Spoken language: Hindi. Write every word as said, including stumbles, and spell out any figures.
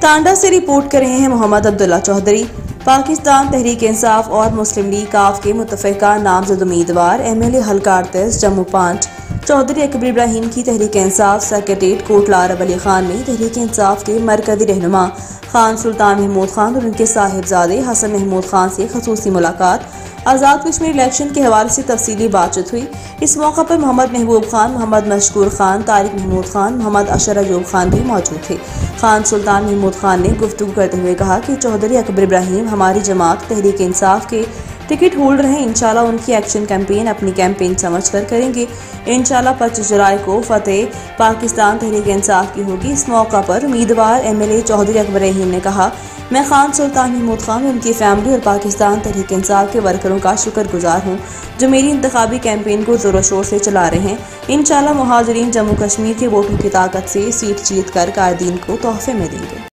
टांडा से रिपोर्ट कर रहे हैं मोहम्मद अब्दुल्ला चौधरी। पाकिस्तान तहरीक इंसाफ और मुस्लिम लीग काफ के मुतफ़िका नामजद उम्मीदवार एम एल ए हल्का अड़तीस जम्मू पाँच चौधरी अकबर इब्राहिम की तहरीक इंसाफ सेक्रेटरीट कोटला अरब अली खान में तहरीक इंसाफ के मरकजी रहनुमा खान सुल्तान महमूद खान और उनके साहिबजादे हसन महमूद खान से खसूसी मुलाकात। आज़ाद कश्मीर इलेक्शन के हवाले से तफसीली बातचीत हुई। इस मौका पर मोहम्मद महबूब खान, मोहम्मद मशकूर खान, तारिक महमूद खान, मोहम्मद अशर अयूब खान भी मौजूद थे। खान सुल्तान महमूद खान ने गुफ्तगू करते हुए कहा कि चौधरी अकबर इब्राहिम हमारी जमात तहरीक इंसाफ के टिकट होल्डर हैं। इंशाल्लाह उनकी एक्शन कैंपेन अपनी कैंपेन समझकर करेंगे। इंशाल्लाह पच्चीस जुलाई को फतेह पाकिस्तान तहरीक इंसाफ की होगी। इस मौका पर उम्मीदवार M L A Chaudhary Akbar Ibrahim ने कहा, मैं खान सुल्तान महमूद खान, उनकी फैमिली और पाकिस्तान तहरीक इंसाफ के वर्करों का शुक्रगुजार हूँ जो मेरी इंतखाबी कैंपेन को जोरों शोर से चला रहे हैं। इंशाल्लाह मुहाजिरीन जम्मू कश्मीर के वोटों की ताकत से सीट जीत कर कायदीन को तोहफे में देंगे।